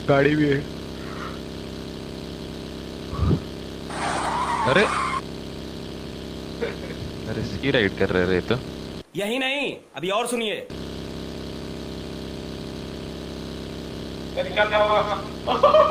गाड़ी भी है। अरे रिस्की राइड कर रहे तो। यही नहीं, अभी और सुनिए। क्या क्या होगा?